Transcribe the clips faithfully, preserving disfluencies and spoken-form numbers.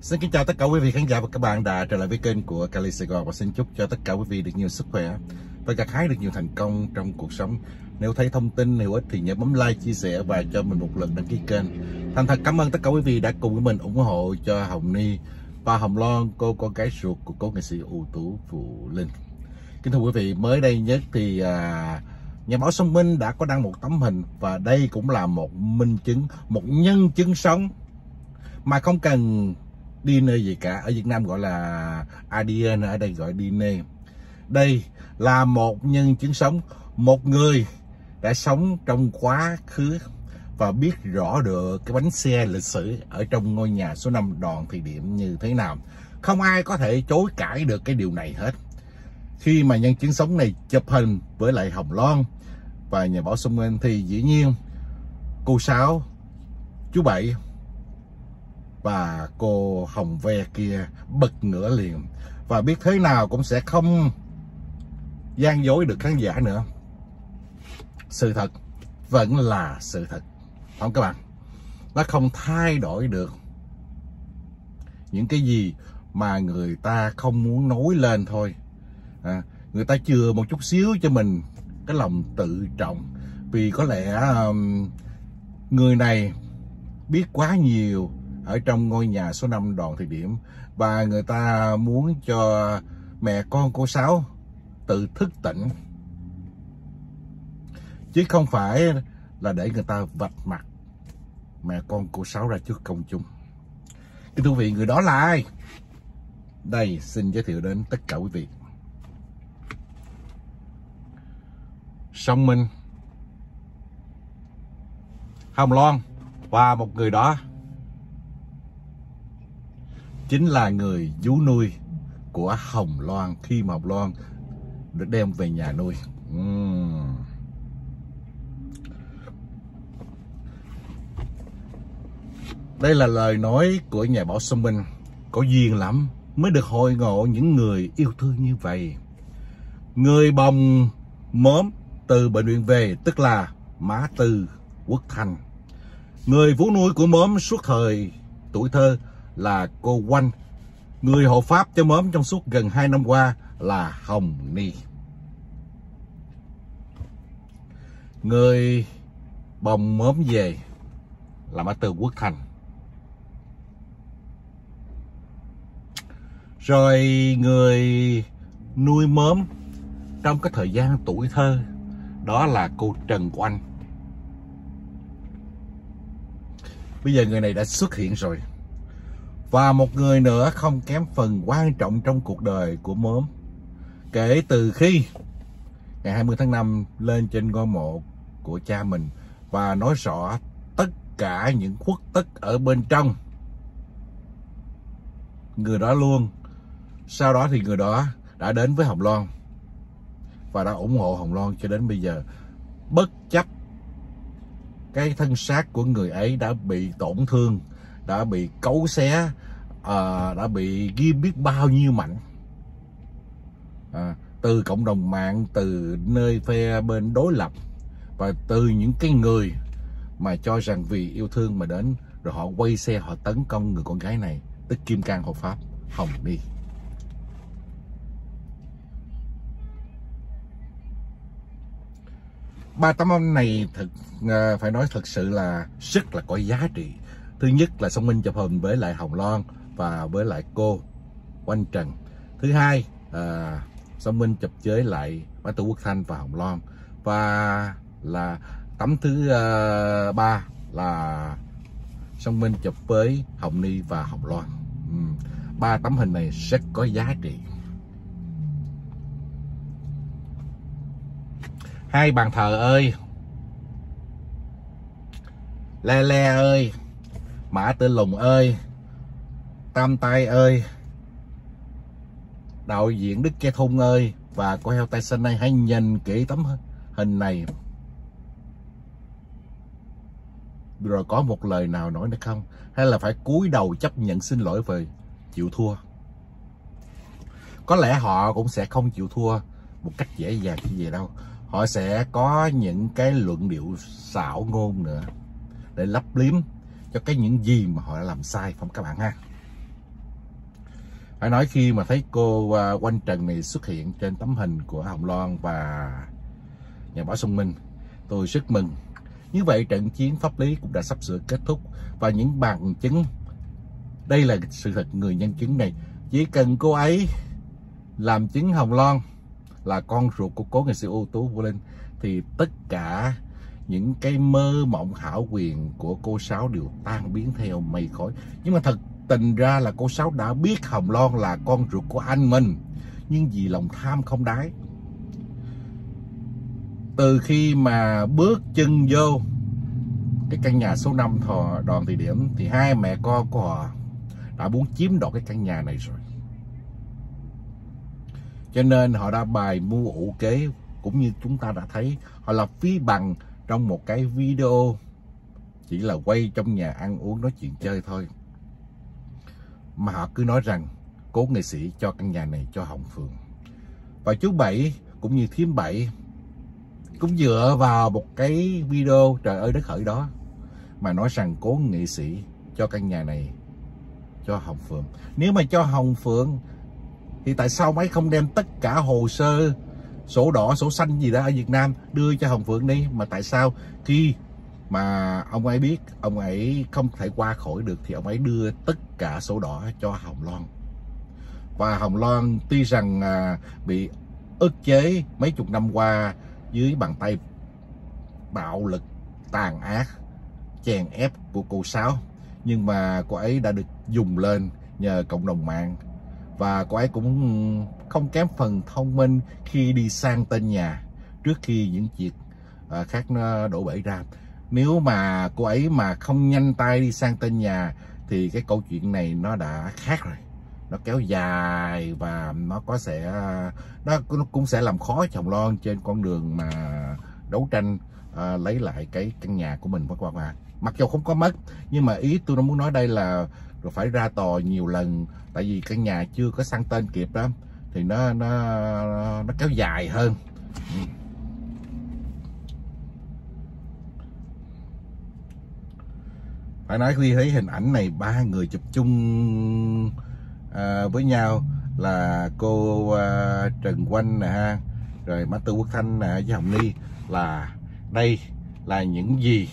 Xin kính chào tất cả quý vị khán giả và các bạn đã trở lại với kênh của Cali Sài Gòn, và xin chúc cho tất cả quý vị được nhiều sức khỏe và gặt hái được nhiều thành công trong cuộc sống. Nếu thấy thông tin hữu ích thì nhớ bấm like, chia sẻ và cho mình một lượt đăng ký kênh. Thành thật cảm ơn tất cả quý vị đã cùng với mình ủng hộ cho Hồng Ni và Hồng Loan, cô con gái ruột của cố nghệ sĩ ưu tú Phụ Linh. Kính thưa quý vị, mới đây nhất thì à, nhà báo Song Minh đã có đăng một tấm hình, và đây cũng là một minh chứng, một nhân chứng sống mà không cần đê en a gì cả. Ở Việt Nam gọi là a đê en, ở đây gọi đê en a. Đây là một nhân chứng sống, một người đã sống trong quá khứ và biết rõ được cái bánh xe lịch sử ở trong ngôi nhà số năm Đoàn Thị Điểm như thế nào. Không ai có thể chối cãi được cái điều này hết. Khi mà nhân chứng sống này chụp hình với lại Hồng Loan và nhà báo Song Minh thì dĩ nhiên cô Sáu, chú Bảy và cô Hồng Ve kia bật ngửa liền, và biết thế nào cũng sẽ không gian dối được khán giả nữa. Sự thật vẫn là sự thật, không các bạn? Nó không thay đổi được. Những cái gì mà người ta không muốn nói lên thôi, à, người ta chừa một chút xíu cho mình cái lòng tự trọng, vì có lẽ um, người này biết quá nhiều ở trong ngôi nhà số năm Đoàn Thị Điểm, và người ta muốn cho mẹ con cô Sáu tự thức tỉnh, chứ không phải là để người ta vạch mặt mẹ con cô Sáu ra trước công chúng. Kính thưa quý vị, người đó là ai? Đây, xin giới thiệu đến tất cả quý vị. Song Minh, Hồng Loan và một người đó chính là người vú nuôi của Hồng Loan khi mà Hồng Loan được đem về nhà nuôi. uhm. Đây là lời nói của nhà báo Song Minh. Có duyên lắm mới được hội ngộ những người yêu thương như vậy. Người bồng mớm từ bệnh viện về, tức là má Tư Quốc Thanh. Người vú nuôi của mớm suốt thời tuổi thơ là cô Oanh. Người hộ pháp cho mớm trong suốt gần hai năm qua là Hồng Ni. Người bồng mớm về là má Tư Quốc Thanh. Rồi người nuôi mớm trong cái thời gian tuổi thơ đó là cô Trần Oanh. Bây giờ người này đã xuất hiện rồi. Và một người nữa không kém phần quan trọng trong cuộc đời của mớm. Kể từ khi ngày hai mươi tháng năm lên trên ngôi mộ của cha mình và nói rõ tất cả những khuất tất ở bên trong, người đó luôn. Sau đó thì người đó đã đến với Hồng Loan và đã ủng hộ Hồng Loan cho đến bây giờ, bất chấp cái thân xác của người ấy đã bị tổn thương, đã bị cấu xé, à, đã bị ghi biết bao nhiêu mảnh, à, từ cộng đồng mạng, từ nơi phe bên đối lập, và từ những cái người mà cho rằng vì yêu thương mà đến, rồi họ quay xe, họ tấn công người con gái này, tức Kim Cang hộ pháp Hồng Ni. Ba tấm ảnh này thật uh, phải nói thật sự là rất là có giá trị. Thứ nhất là Song Minh chụp hình với lại Hồng Loan và với lại cô Oanh Trần. Thứ hai, uh, Song Minh chụp với lại má Tư Quốc Thanh và Hồng Loan. Và là tấm thứ uh, ba là Song Minh chụp với Hồng Ni và Hồng Loan. uhm. Ba tấm hình này rất có giá trị. Hai bàn thờ ơi, Le Le ơi, Mã Tư Lùng ơi, Tam Tay ơi, đạo diễn Đức Ke Thung ơi, và cô heo tay xanh này, hãy nhìn kỹ tấm hình này. Rồi có một lời nào nói nữa không? Hay là phải cúi đầu chấp nhận xin lỗi về chịu thua? Có lẽ họ cũng sẽ không chịu thua một cách dễ dàng như vậy đâu. Họ sẽ có những cái luận điệu xảo ngôn nữa để lấp liếm cho cái những gì mà họ đã làm sai, không các bạn ha? Phải nói khi mà thấy cô uh, Oanh Trần này xuất hiện trên tấm hình của Hồng Loan và nhà báo Xuân Minh, tôi rất mừng. Như vậy trận chiến pháp lý cũng đã sắp sửa kết thúc, và những bằng chứng, đây là sự thật, người nhân chứng này, chỉ cần cô ấy làm chứng Hồng Loan là con ruột của cố nghệ sĩ ưu tú Vũ Linh thì tất cả những cái mơ mộng hão quyền của cô Sáu đều tan biến theo mây khói. Nhưng mà thật tình ra là cô Sáu đã biết Hồng Loan là con ruột của anh mình, nhưng vì lòng tham không đáy, từ khi mà bước chân vô cái căn nhà số năm thọ Đoàn Thị Điểm thì hai mẹ con của họ đã muốn chiếm đoạt cái căn nhà này rồi. Cho nên họ đã bài mưu ủ kế, cũng như chúng ta đã thấy họ lập phí bằng trong một cái video chỉ là quay trong nhà ăn uống nói chuyện chơi thôi, mà họ cứ nói rằng cố nghệ sĩ cho căn nhà này cho Hồng Phượng. Và chú Bảy cũng như thím Bảy cũng dựa vào một cái video trời ơi đất hỡi đó mà nói rằng cố nghệ sĩ cho căn nhà này cho Hồng Phượng. Nếu mà cho Hồng Phượng thì tại sao mấy không đem tất cả hồ sơ, sổ đỏ, sổ xanh gì đó ở Việt Nam đưa cho Hồng Phượng đi? Mà tại sao khi mà ông ấy biết ông ấy không thể qua khỏi được thì ông ấy đưa tất cả sổ đỏ cho Hồng Loan? Và Hồng Loan tuy rằng à, bị ức chế mấy chục năm qua dưới bàn tay bạo lực, tàn ác, chèn ép của cô Sáu, nhưng mà cô ấy đã được dùng lên nhờ cộng đồng mạng. Và cô ấy cũng không kém phần thông minh khi đi sang tên nhà trước khi những chuyện uh, khác nó đổ bể ra. Nếu mà cô ấy mà không nhanh tay đi sang tên nhà thì cái câu chuyện này nó đã khác rồi. Nó kéo dài và nó có sẽ nó cũng sẽ làm khó cho Hồng Loan trên con đường mà đấu tranh uh, lấy lại cái căn nhà của mình các bạn. Mặc dù không có mất, nhưng mà ý tôi muốn nói đây là rồi phải ra tòa nhiều lần, tại vì căn nhà chưa có sang tên kịp đó thì nó nó nó kéo dài hơn. Phải nói khi thấy hình ảnh này ba người chụp chung à, với nhau là cô à, Trần Oanh nè ha, rồi má Tư Quốc Thanh nè với Hồng Ni, là đây là những gì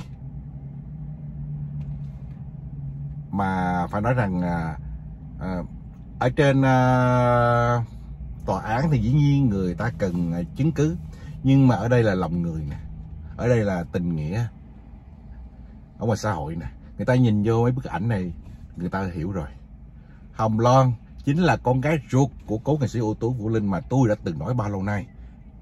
mà phải nói rằng à, à, ở trên à, tòa án thì dĩ nhiên người ta cần à, chứng cứ, nhưng mà ở đây là lòng người nè, ở đây là tình nghĩa ở ngoài xã hội nè. Người ta nhìn vô mấy bức ảnh này người ta hiểu rồi, Hồng Loan chính là con gái ruột của cố nghệ sĩ ưu tú Vũ Linh mà tôi đã từng nói bao lâu nay.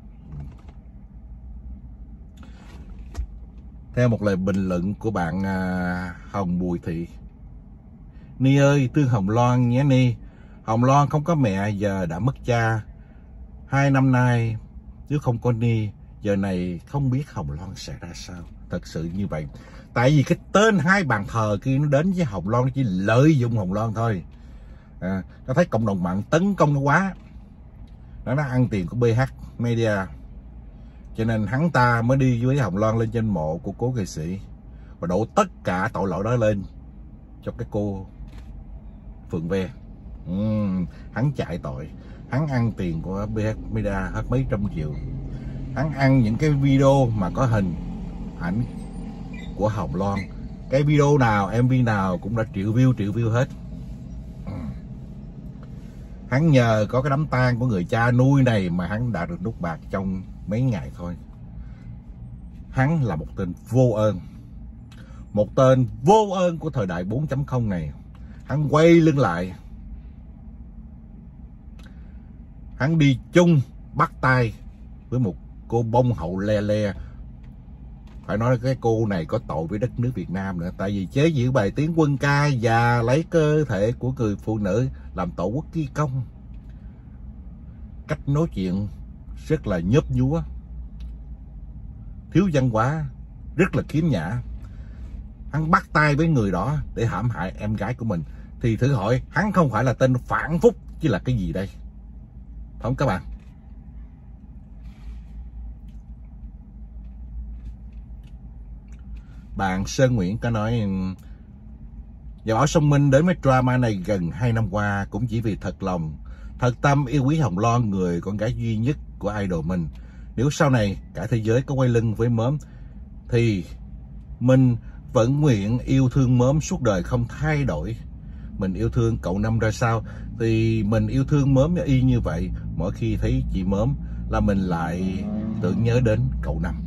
Theo một lời bình luận của bạn à, Hồng Bùi Thị: Ni ơi thương Hồng Loan nhé Ni. Hồng Loan không có mẹ, giờ đã mất cha. Hai năm nay nếu không có Ni, giờ này không biết Hồng Loan sẽ ra sao. Thật sự như vậy. Tại vì cái tên hai bàn thờ kia nó đến với Hồng Loan, nó chỉ lợi dụng Hồng Loan thôi. À, nó thấy cộng đồng mạng tấn công nó quá, nó nó ăn tiền của bê hát Media, cho nên hắn ta mới đi với Hồng Loan lên trên mộ của cố nghệ sĩ và đổ tất cả tội lỗi đó lên cho cái cô Phượng Ve. uhm, Hắn chạy tội, hắn ăn tiền của bê hát Media hết mấy trăm triệu, hắn ăn những cái video mà có hình ảnh của Hồng Loan, cái video nào em vê nào cũng đã triệu view triệu view hết. Hắn nhờ có cái đám tang của người cha nuôi này mà hắn đã được nút bạc trong mấy ngày thôi. Hắn là một tên vô ơn, một tên vô ơn của thời đại bốn chấm không này. Hắn quay lưng lại, hắn đi chung bắt tay với một cô bông hậu le le. Phải nói cái cô này có tội với đất nước Việt Nam nữa, tại vì chế giễu bài tiếng quân ca và lấy cơ thể của người phụ nữ làm tổ quốc ghi công. Cách nói chuyện rất là nhớp nhúa, thiếu văn hóa, rất là khiếm nhã. Hắn bắt tay với người đó để hãm hại em gái của mình, thì thử hỏi hắn không phải là tên phản phúc chứ là cái gì đây? Phải không các bạn? Bạn Sơn Nguyễn có nói Và Bảo Song Minh đến với drama này gần hai năm qua cũng chỉ vì thật lòng, thật tâm yêu quý Hồng Loan, người con gái duy nhất của idol mình. Nếu sau này cả thế giới có quay lưng với Mớm thì mình vẫn nguyện yêu thương Mớm suốt đời không thay đổi. Mình yêu thương cậu Năm ra sao thì mình yêu thương Mớm y như vậy. Mỗi khi thấy chị Mớm là mình lại tưởng nhớ đến cậu Năm.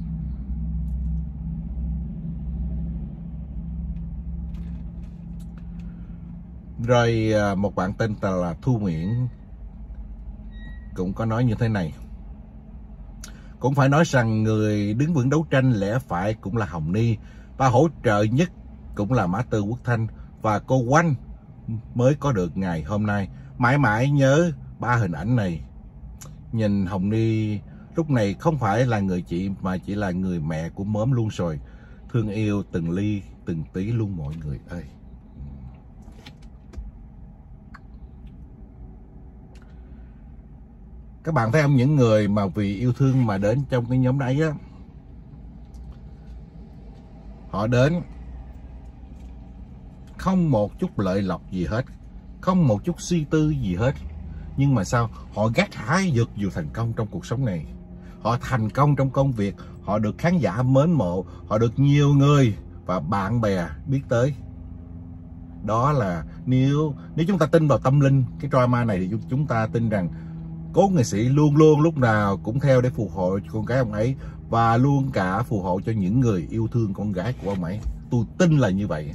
Rồi một bạn tên là Thu Nguyễn cũng có nói như thế này: cũng phải nói rằng người đứng vững đấu tranh lẽ phải cũng là Hồng Ni, và hỗ trợ nhất cũng là Mã Tư Quốc Thanh và cô Oanh mới có được ngày hôm nay. Mãi mãi nhớ ba hình ảnh này. Nhìn Hồng Ni lúc này không phải là người chị mà chỉ là người mẹ của Mớm luôn rồi. Thương yêu từng ly từng tí luôn mọi người ơi. Các bạn thấy không, những người mà vì yêu thương mà đến trong cái nhóm đấy á, họ đến không một chút lợi lộc gì hết, không một chút suy tư gì hết. Nhưng mà sao? Họ gặt hái được nhiều thành công trong cuộc sống này. Họ thành công trong công việc, họ được khán giả mến mộ, họ được nhiều người và bạn bè biết tới. Đó là nếu nếu chúng ta tin vào tâm linh, cái drama này thì chúng ta tin rằng cố nghệ sĩ luôn luôn lúc nào cũng theo để phù hộ cho con gái ông ấy, và luôn cả phù hộ cho những người yêu thương con gái của ông ấy. Tôi tin là như vậy.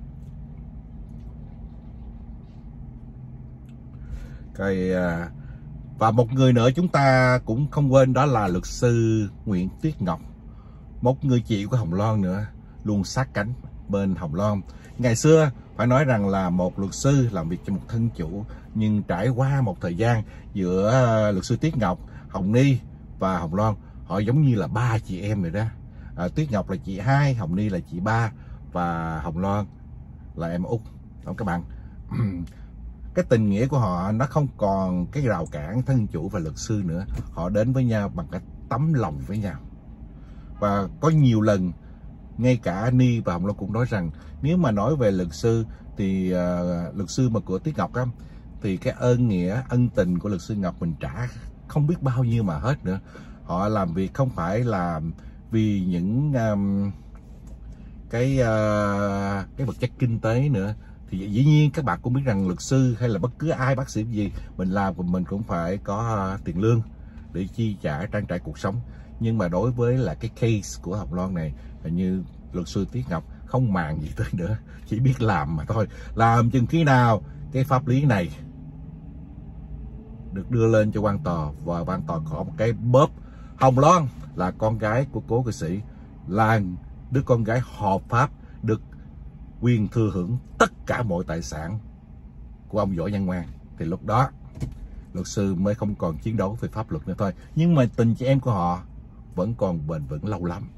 Cái, và một người nữa chúng ta cũng không quên, đó là luật sư Nguyễn Tuyết Ngọc, một người chị của Hồng Loan nữa, luôn sát cánh bên Hồng Loan. Ngày xưa phải nói rằng là một luật sư làm việc cho một thân chủ, nhưng trải qua một thời gian giữa luật sư Tuyết Ngọc, Hồng Ni và Hồng Loan, họ giống như là ba chị em rồi đó. À, Tuyết Ngọc là chị hai, Hồng Ni là chị ba và Hồng Loan là em út. Đúng các bạn. Cái tình nghĩa của họ nó không còn cái rào cản thân chủ và luật sư nữa. Họ đến với nhau bằng cái tấm lòng với nhau. Và có nhiều lần ngay cả Ni và Hồng Loan cũng nói rằng nếu mà nói về luật sư thì uh, luật sư mà của Tuyết Ngọc á, thì cái ơn nghĩa ân tình của luật sư Ngọc mình trả không biết bao nhiêu mà hết nữa. Họ làm việc không phải là vì những um, cái uh, cái vật chất kinh tế nữa. Thì dĩ nhiên các bạn cũng biết rằng luật sư hay là bất cứ ai bác sĩ gì mình làm của mình cũng phải có uh, tiền lương để chi trả trang trải cuộc sống. Nhưng mà đối với là cái case của Hồng Loan này, hình như luật sư Tuyết Ngọc không màng gì tới nữa, chỉ biết làm mà thôi. Làm chừng khi nào cái pháp lý này được đưa lên cho quan tòa và quan tòa có một cái bóp Hồng Loan là con gái của cố nghệ sĩ, là đứa con gái hợp pháp, được quyền thừa hưởng tất cả mọi tài sản của ông Võ Văn Ngoan, thì lúc đó luật sư mới không còn chiến đấu về pháp luật nữa thôi. Nhưng mà tình chị em của họ vẫn còn bền vững lâu lắm.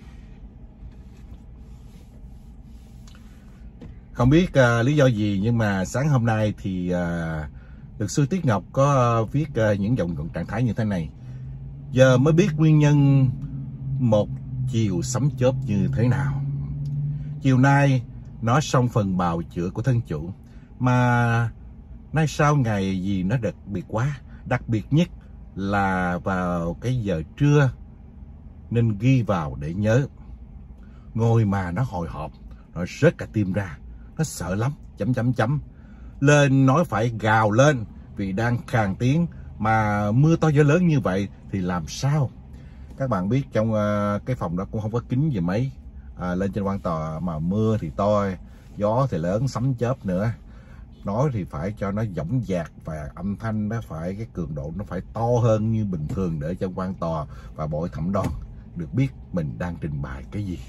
Không biết uh, lý do gì nhưng mà sáng hôm nay thì uh, luật sư Tuyết Ngọc có uh, viết uh, những dòng trạng thái như thế này: giờ mới biết nguyên nhân một chiều sấm chớp như thế nào. Chiều nay nó xong phần bào chữa của thân chủ, mà nay sau ngày gì nó đặc biệt quá. Đặc biệt nhất là vào cái giờ trưa, nên ghi vào để nhớ. Ngồi mà nó hồi hộp, nó rớt cả tim ra, nó sợ lắm, chấm chấm chấm. Lên nói phải gào lên vì đang khàn tiếng, mà mưa to gió lớn như vậy thì làm sao? Các bạn biết trong uh, cái phòng đó cũng không có kính gì mấy. À, lên trên quan tòa mà mưa thì to, gió thì lớn, sấm chớp nữa. Nói thì phải cho nó dõng dạc và âm thanh nó phải, cái cường độ nó phải to hơn như bình thường để cho quan tòa và bồi thẩm đoàn được biết mình đang trình bày cái gì.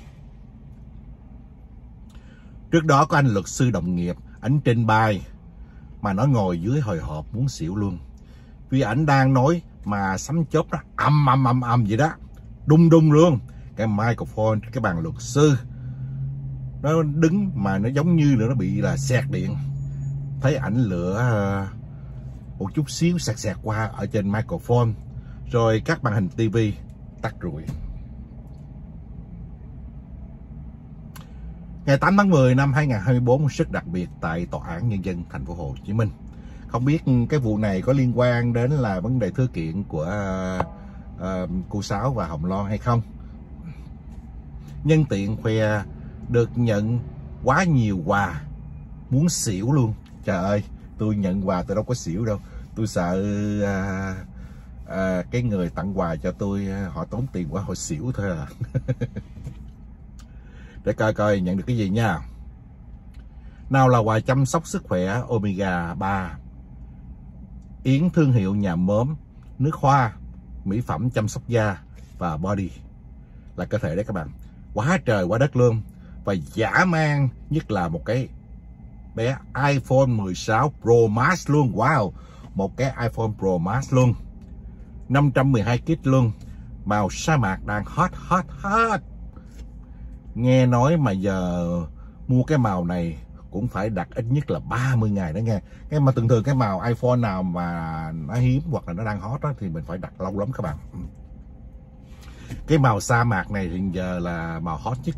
Trước đó có anh luật sư đồng nghiệp, ảnh trình bày mà nó ngồi dưới hồi hộp muốn xỉu luôn. Vì ảnh đang nói mà sấm chớp nó âm âm âm âm vậy đó, đung đung luôn. Cái microphone, cái bàn luật sư nó đứng mà nó giống như là nó bị là xẹt điện. Thấy ảnh lửa một chút xíu sạc sạc qua ở trên microphone, rồi các màn hình tivi tắt rụi. Ngày tám tháng mười năm hai nghìn không trăm hai mươi tư rất đặc biệt tại Tòa án Nhân dân thành phố Hồ Chí Minh. Không biết cái vụ này có liên quan đến là vấn đề thư kiện của uh, uh, cô Sáu và Hồng Loan hay không. Nhân tiện khoe được nhận quá nhiều quà, muốn xỉu luôn. Trời ơi, tôi nhận quà tôi đâu có xỉu đâu. Tôi sợ uh, uh, cái người tặng quà cho tôi họ tốn tiền quá, họ xỉu thôi à. Để coi coi nhận được cái gì nha. Nào là quà chăm sóc sức khỏe Omega ba, yến thương hiệu nhà mớm, nước hoa, mỹ phẩm chăm sóc da và body là cơ thể đấy các bạn. Quá trời quá đất luôn. Và dã man nhất là một cái bé iPhone mười sáu Pro Max luôn. Wow, một cái iPhone Pro Max luôn, năm trăm mười hai ki lô gam luôn. Màu sa mạc đang hot hot hot. Nghe nói mà giờ mua cái màu này cũng phải đặt ít nhất là ba mươi ngày đó nghe. Cái mà thường thường cái màu iPhone nào mà nó hiếm hoặc là nó đang hot đó thì mình phải đặt lâu lắm các bạn. Cái màu sa mạc này hiện giờ là màu hot nhất.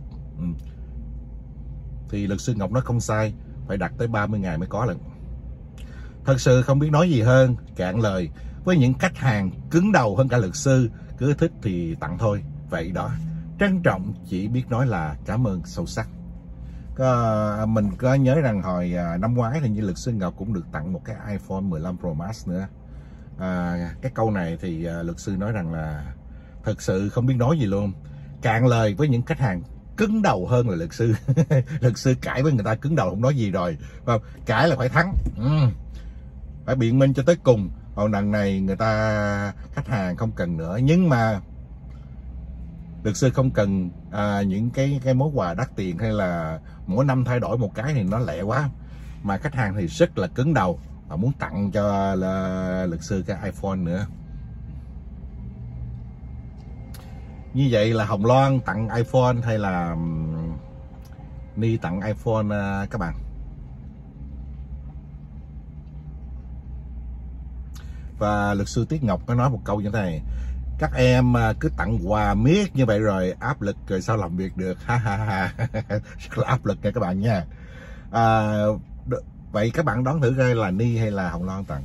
Thì luật sư Ngọc nói không sai, phải đặt tới ba mươi ngày mới có lần. Thật sự không biết nói gì hơn, cạn lời. Với những khách hàng cứng đầu hơn cả luật sư, cứ thích thì tặng thôi. Vậy đó, trân trọng chỉ biết nói là cảm ơn sâu sắc. Có, mình có nhớ rằng hồi năm ngoái thì như luật sư Ngọc cũng được tặng một cái iPhone mười lăm Pro Max nữa. À, cái câu này thì luật sư nói rằng là thật sự không biết nói gì luôn. Cạn lời với những khách hàng cứng đầu hơn là luật sư. Luật sư cãi với người ta cứng đầu không nói gì rồi. Và cãi là phải thắng. Ừ. Phải biện minh cho tới cùng. Còn lần này người ta khách hàng không cần nữa. Nhưng mà luật sư không cần à, những cái cái món quà đắt tiền hay là mỗi năm thay đổi một cái thì nó lẹ quá. Mà khách hàng thì rất là cứng đầu và muốn tặng cho là, luật sư cái iPhone nữa. Như vậy là Hồng Loan tặng iPhone hay là um, Ni tặng iPhone uh, các bạn? Và luật sư Tiết Ngọc có nói một câu như thế này: các em uh, cứ tặng quà miết như vậy rồi áp lực rồi sao làm việc được. Ha ha ha. Rất là áp lực nha các bạn nha. À, vậy các bạn đoán thử coi là Ni hay là Hồng Loan tặng?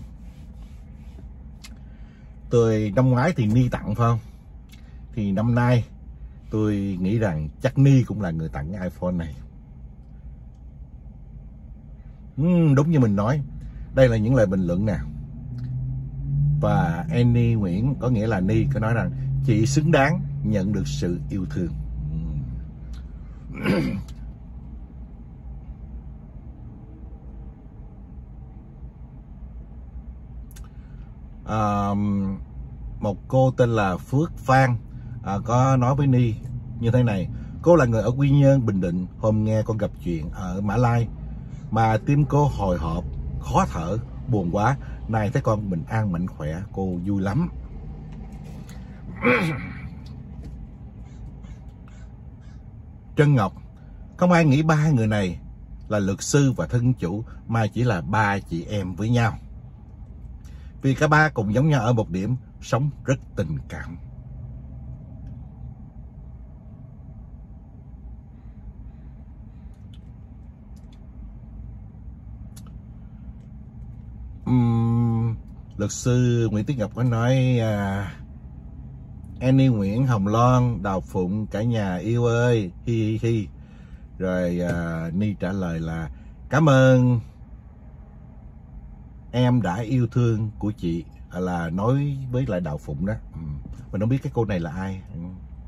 Tôi năm ngoái thì Ni tặng phải không? Thì năm nay tôi nghĩ rằng chắc Ni cũng là người tặng cái iPhone này. uhm, Đúng như mình nói, đây là những lời bình luận nè. Và Annie Nguyễn, có nghĩa là Ni có nói rằng chị xứng đáng nhận được sự yêu thương. à, Một cô tên là Phước Phan À, có nói với Ni như thế này: cô là người ở Quy Nhơn, Bình Định. Hôm nghe con gặp chuyện ở Mã Lai mà tim cô hồi hộp, khó thở, buồn quá. Này thấy con bình an mạnh khỏe, cô vui lắm. Trân Ngọc: không ai nghĩ ba người này là luật sư và thân chủ mà chỉ là ba chị em với nhau. Vì cả ba cùng giống nhau ở một điểm, sống rất tình cảm. Uhm, luật sư Nguyễn Tiết Ngọc có nói à, Annie Nguyễn, Hồng Loan, Đào Phụng, cả nhà yêu ơi, hi hi hi. Rồi à, Ni trả lời là cảm ơn em đã yêu thương của chị, là nói với lại Đào Phụng đó. Ừ. Mình không biết cái cô này là ai. Ừ.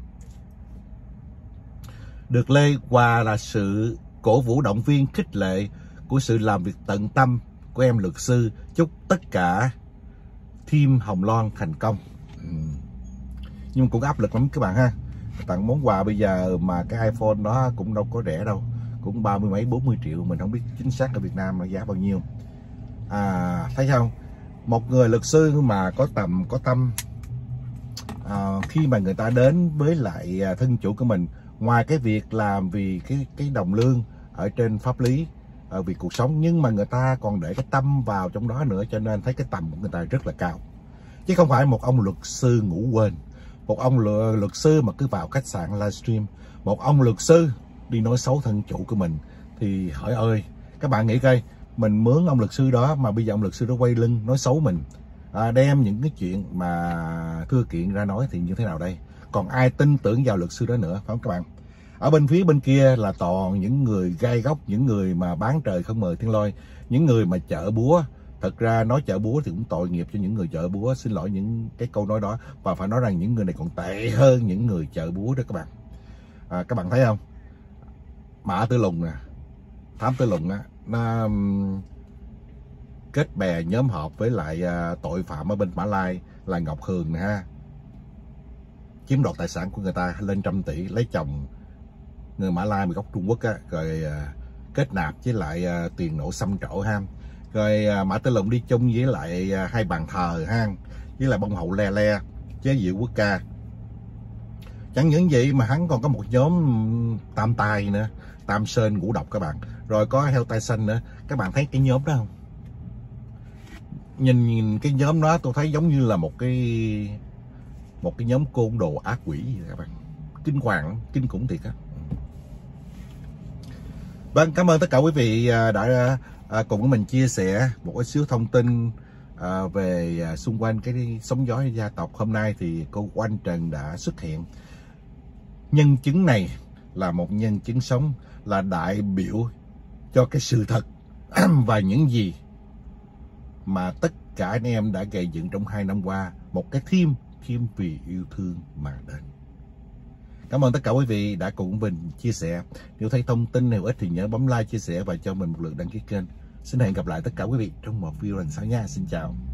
Được lê quà là sự cổ vũ động viên khích lệ của sự làm việc tận tâm của em luật sư. Chúc tất cả team Hồng Loan thành công. Ừ. Nhưng cũng áp lực lắm các bạn ha. Tặng món quà bây giờ mà cái iPhone đó cũng đâu có rẻ đâu, cũng ba mươi mấy bốn mươi triệu. Mình không biết chính xác ở Việt Nam là giá bao nhiêu. À, thấy không, một người luật sư mà có tầm có tâm, à, khi mà người ta đến với lại thân chủ của mình, ngoài cái việc làm vì cái cái đồng lương ở trên pháp lý, ở vì cuộc sống, nhưng mà người ta còn để cái tâm vào trong đó nữa, cho nên thấy cái tầm của người ta rất là cao. Chứ không phải một ông luật sư ngủ quên, một ông luật sư mà cứ vào khách sạn livestream, một ông luật sư đi nói xấu thân chủ của mình. Thì hỏi ơi, các bạn nghĩ coi, mình mướn ông luật sư đó mà bây giờ ông luật sư đó quay lưng nói xấu mình, à, đem những cái chuyện mà thưa kiện ra nói thì như thế nào đây? Còn ai tin tưởng vào luật sư đó nữa, phải không các bạn? Ở bên phía bên kia là toàn những người gai góc, những người mà bán trời không mời thiên lôi, những người mà chợ búa. Thật ra nói chợ búa thì cũng tội nghiệp cho những người chợ búa, xin lỗi những cái câu nói đó. Và phải nói rằng những người này còn tệ hơn những người chợ búa đó các bạn. À, các bạn thấy không? Mã Tử Lùng nè, Thám Tử Lùng á, nó kết bè nhóm họp với lại à, tội phạm ở bên Mã Lai là Ngọc Hường nè ha, chiếm đoạt tài sản của người ta lên trăm tỷ, lấy chồng người Mã Lai mà gốc Trung Quốc á, rồi à, kết nạp với lại à, tiền nổ xăm trổ ha. Rồi à, Mã Tử Lùng đi chung với lại à, hai bàn thờ ha, với lại bông hậu le le, chế diệu quốc ca. Chẳng những vậy mà hắn còn có một nhóm tam tài nữa, tam sơn ngũ độc các bạn. Rồi có heo tai xanh nữa. Các bạn thấy cái nhóm đó không? Nhìn, nhìn cái nhóm đó tôi thấy giống như là một cái một cái nhóm côn đồ ác quỷ gì các bạn. Kinh hoàng, kinh khủng thiệt á. Vâng, cảm ơn tất cả quý vị đã cùng với mình chia sẻ một cái xíu thông tin về xung quanh cái sóng gió gia tộc. Hôm nay thì cô Oanh Trần đã xuất hiện. Nhân chứng này là một nhân chứng sống, là đại biểu cho cái sự thật và những gì mà tất cả anh em đã gây dựng trong hai năm qua. Một cái team, team vì yêu thương mà đến. Cảm ơn tất cả quý vị đã cùng mình chia sẻ. Nếu thấy thông tin hữu ích thì nhớ bấm like, chia sẻ và cho mình một lượt đăng ký kênh. Xin hẹn gặp lại tất cả quý vị trong một video lần sau nha. Xin chào.